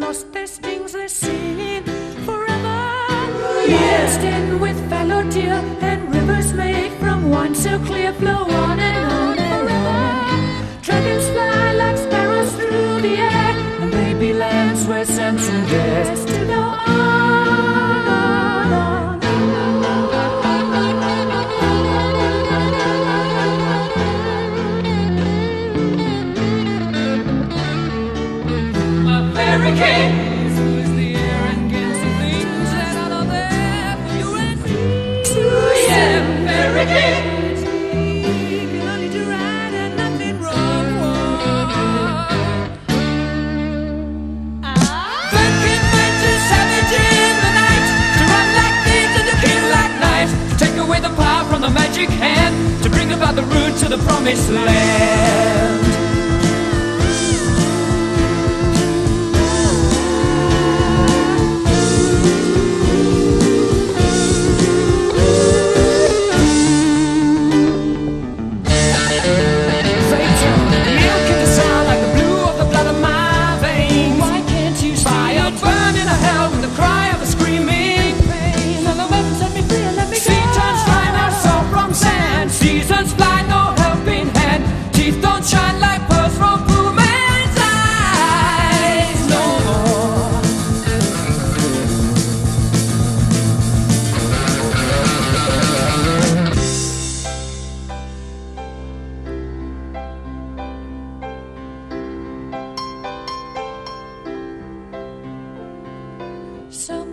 lost their stings, they're singing forever. Years stand with fallow deer, and rivers made from wine so clear flow on and on and on. Dragons fly like sparrows through the air, and baby lands where Samson dares to go on, on, on. My fairy king. The magic hand to bring about the route to the promised land. So